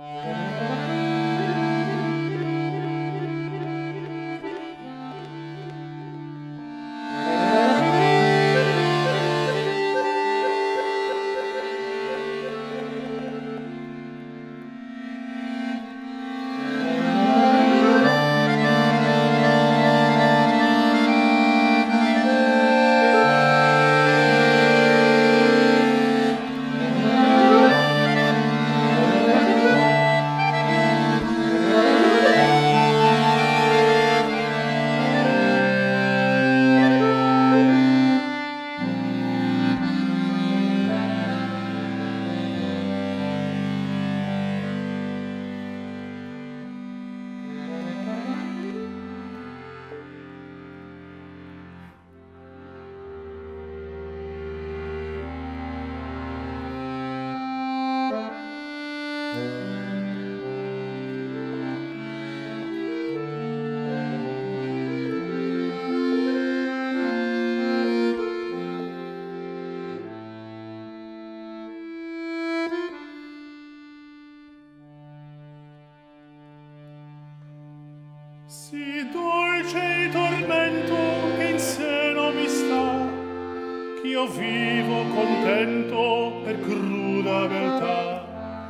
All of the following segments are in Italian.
Sì dolce il tormento che in seno mi sta, ch'io vivo contento per cruda beltà.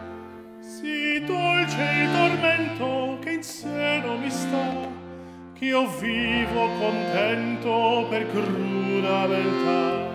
Sì dolce il tormento che in seno mi sta, ch'io vivo contento per cruda beltà.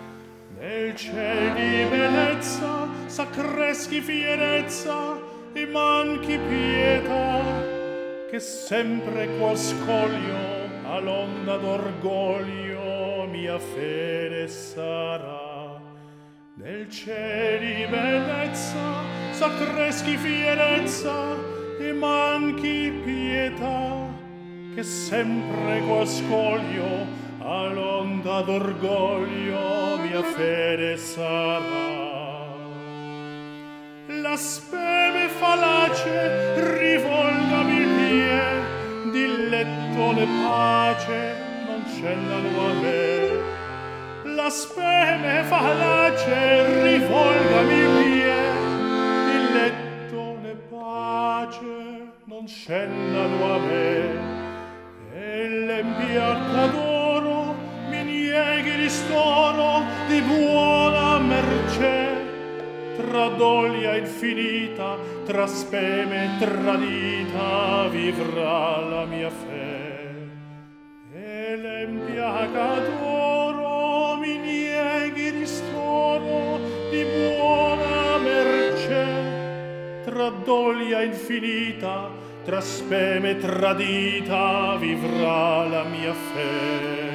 Nel ciel di bellezza s'accreschi fierezza e manchi pietà, che sempre qual scoglio all'onda d'orgoglio mia fede sarà. Nel ciel di bellezza s'accreschi fierezza e manchi pietà, che sempre qual scoglio all'onda d'orgoglio mia fede sarà. La speme falace rivolgami il pie, di letto le pace non scendano a me. La speme falace rivolgami il pie, di letto le pace non scendano a me. E l'empiacca d'oro mi nieghi ristoro di buona mercè, tra doglia infinita, tra speme tradita, vivrà la mia fe. E l'empiaca d'oro mi nieghi ristoro di buona mercè, tra doglia infinita, tra speme tradita, vivrà la mia fe.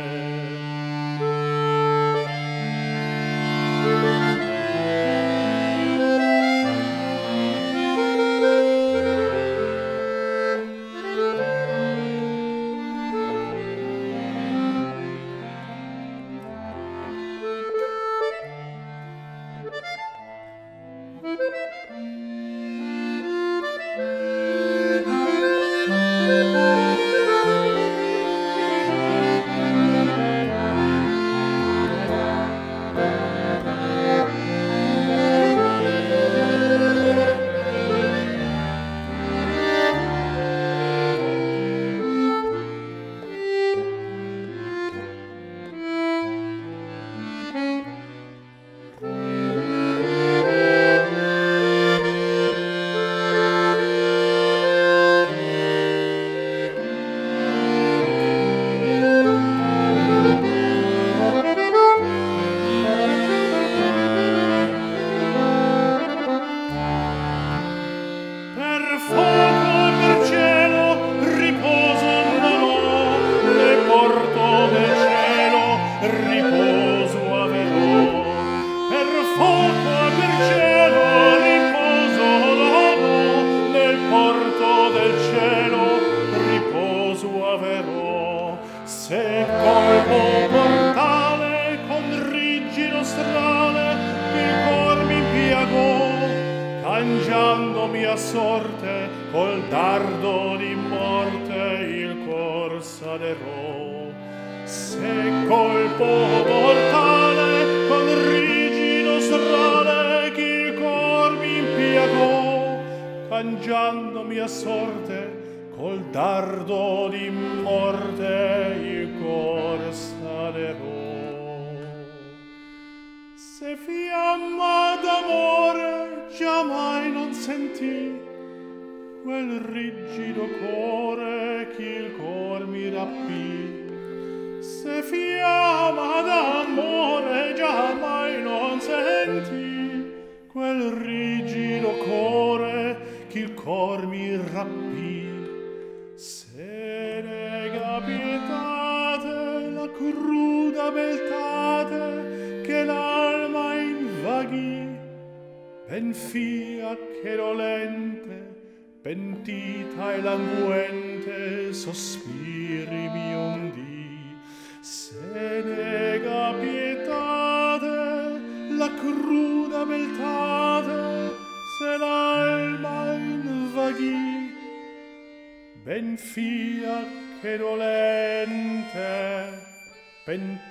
Cangiandomi a sorte col dardo di morte il cor saderò. Se colpo mortale con rigido strale che il cor mi impiegò, cangiando mia sorte, col dardo di morte il cor salerò. Se fiamma d'amore giammai non sentì, quel rigido core che il cor mi rapì. Se fiamma d'amore giammai non sentì, quel rigido core che il cor mi rapì. Se nega pietate la cruda beltate che l'alma invaghi, ben fia che dolente, pentita e languente, sospiri miei dì. Se nega pietate la cruda beltate, se l'alma invaghi, ben fia che dolente,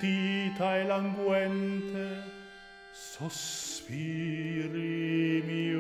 pentita e languente, sospiri miei